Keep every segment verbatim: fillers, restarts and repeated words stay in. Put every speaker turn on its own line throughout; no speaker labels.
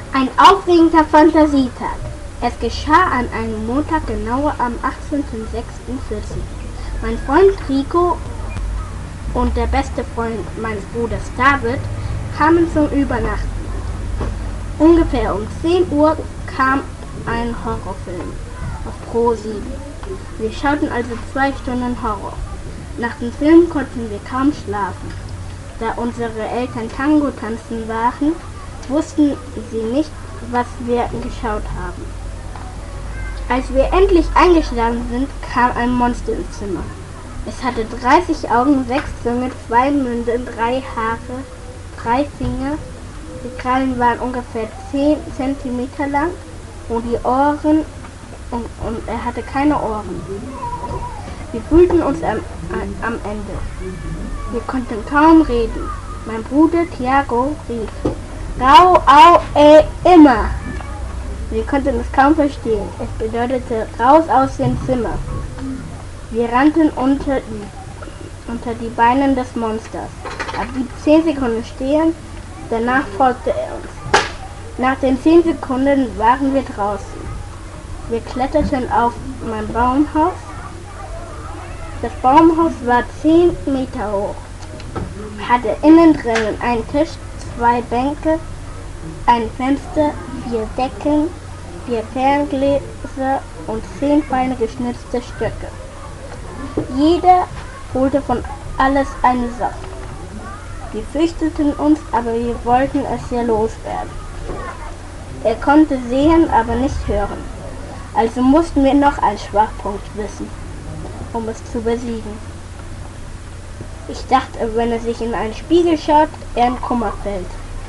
Ein aufregender Fantasietag. Es geschah an einem Montag, genauer am achtzehnten sechsten vierzig. Mein Freund Rico und der beste Freund meines Bruders David kamen zum Übernachten. Ungefähr um zehn Uhr kam ein Horrorfilm auf Pro sieben. Wir schauten also zwei Stunden Horror. Nach dem Film konnten wir kaum schlafen. Da unsere Eltern Tango tanzen waren, wussten sie nicht, was wir geschaut haben. Als wir endlich eingeschlafen sind, kam ein Monster ins Zimmer. Es hatte dreißig Augen, sechs Zungen, zwei Münder, drei Haare, drei Finger. Die Krallen waren ungefähr zehn Zentimeter lang und die Ohren, und, und er hatte keine Ohren. Wir fühlten uns am, am Ende. Wir konnten kaum reden. Mein Bruder Thiago rief: Rau, au, ey, immer! Wir konnten es kaum verstehen. Es bedeutete raus aus dem Zimmer. Wir rannten unter die, unter die Beine des Monsters. Er blieb zehn Sekunden stehen, danach folgte er uns. Nach den zehn Sekunden waren wir draußen. Wir kletterten auf mein Baumhaus. Das Baumhaus war zehn Meter hoch, hatte innen drinnen einen Tisch, zwei Bänke, ein Fenster, vier Decken, vier Ferngläser und zehn feine geschnitzte Stöcke. Jeder holte von alles eine Sache. Wir fürchteten uns, aber wir wollten es ja loswerden. Er konnte sehen, aber nicht hören. Also mussten wir noch einen Schwachpunkt wissen, um es zu besiegen. Ich dachte, wenn er sich in einen Spiegel schaut, er in Kummer fällt.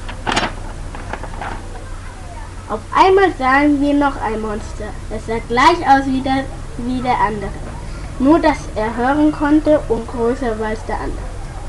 Auf einmal sahen wir noch ein Monster. Es sah gleich aus wie der, wie der andere. Nur, dass er hören konnte und größer war als der andere.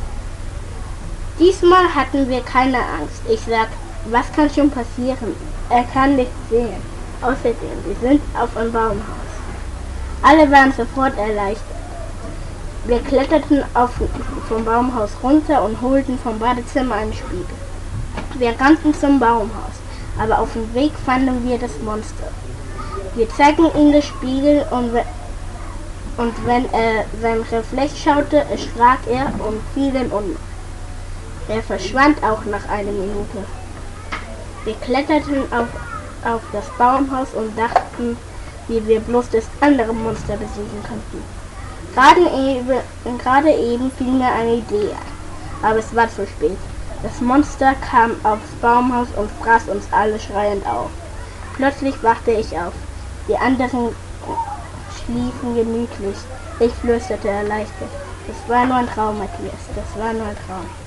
Diesmal hatten wir keine Angst. Ich sag, was kann schon passieren? Er kann nichts sehen. Außerdem, wir sind auf einem Baumhaus. Alle waren sofort erleichtert. Wir kletterten auf, vom Baumhaus runter und holten vom Badezimmer einen Spiegel. Wir rannten zum Baumhaus, aber auf dem Weg fanden wir das Monster. Wir zeigten ihm das Spiegel und, we und wenn er seinen Reflex schaute, erschrak er und fiel in Ohnmacht. Er verschwand auch nach einer Minute. Wir kletterten auf, auf das Baumhaus und dachten, wie wir bloß das andere Monster besiegen könnten. Gerade eben, gerade eben fiel mir eine Idee ein, aber es war zu spät. Das Monster kam aufs Baumhaus und fraß uns alle schreiend auf. Plötzlich wachte ich auf. Die anderen schliefen gemütlich. Ich flüsterte erleichtert: Das war nur ein Traum, Matthias, das war nur ein Traum.